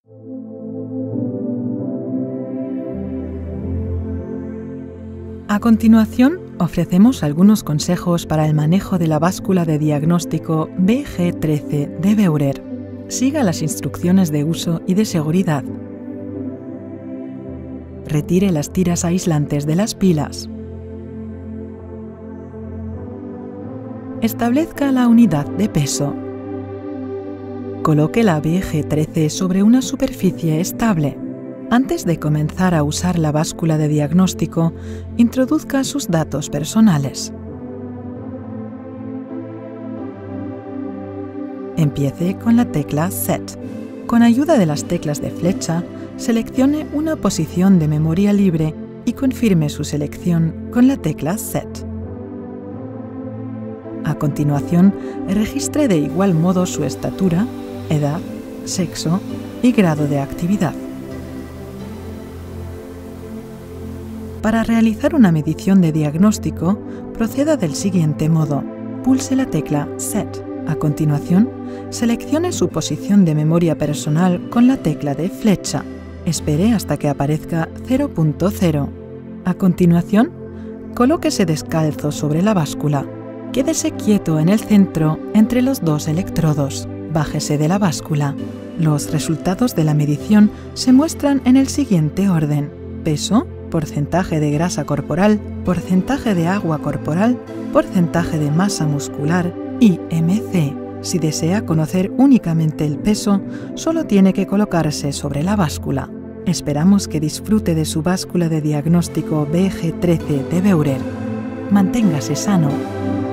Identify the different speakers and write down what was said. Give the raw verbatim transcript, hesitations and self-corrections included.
Speaker 1: A continuación, ofrecemos algunos consejos para el manejo de la báscula de diagnóstico B G trece de Beurer. Siga las instrucciones de uso y de seguridad. Retire las tiras aislantes de las pilas. Establezca la unidad de peso. Coloque la B G trece sobre una superficie estable. Antes de comenzar a usar la báscula de diagnóstico, introduzca sus datos personales. Empiece con la tecla Set. Con ayuda de las teclas de flecha, seleccione una posición de memoria libre y confirme su selección con la tecla Set. A continuación, registre de igual modo su estatura, edad, sexo y grado de actividad. Para realizar una medición de diagnóstico, proceda del siguiente modo. Pulse la tecla Set. A continuación, seleccione su posición de memoria personal con la tecla de flecha. Espere hasta que aparezca cero punto cero. A continuación, colóquese descalzo sobre la báscula. Quédese quieto en el centro entre los dos electrodos. Bájese de la báscula. Los resultados de la medición se muestran en el siguiente orden: peso, porcentaje de grasa corporal, porcentaje de agua corporal, porcentaje de masa muscular y M C. Si desea conocer únicamente el peso, solo tiene que colocarse sobre la báscula. Esperamos que disfrute de su báscula de diagnóstico B G trece de Beurer. Manténgase sano.